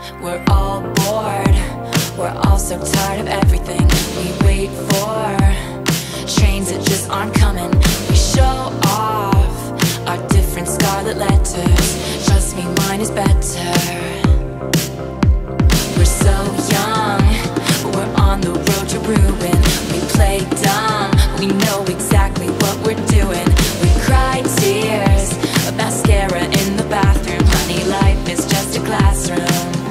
We're all bored, we're all so tired of everything we wait for. Trains that just aren't coming. We show off our different scarlet letters. Trust me, mine is better. We're so young, but we're on the road to ruin. We play dumb, we know exactly what we're doing. We cry tears of mascara in the bathroom. Honey, life is just a classroom.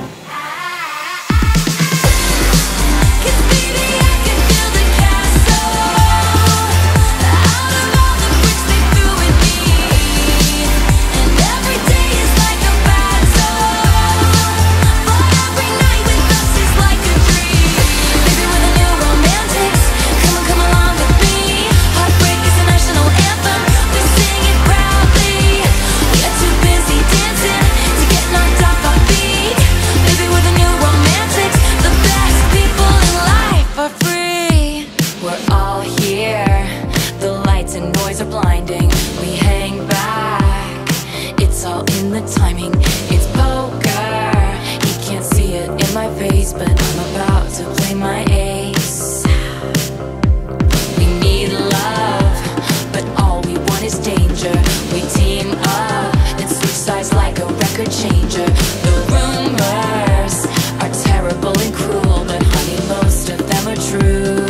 Blinding, we hang back. It's all in the timing. It's poker. He can't see it in my face, but I'm about to play my ace. We need love, but all we want is danger. We team up and switch sides like a record changer. The rumors are terrible and cruel, but honey, most of them are true.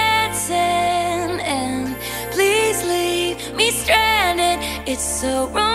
It's so wrong.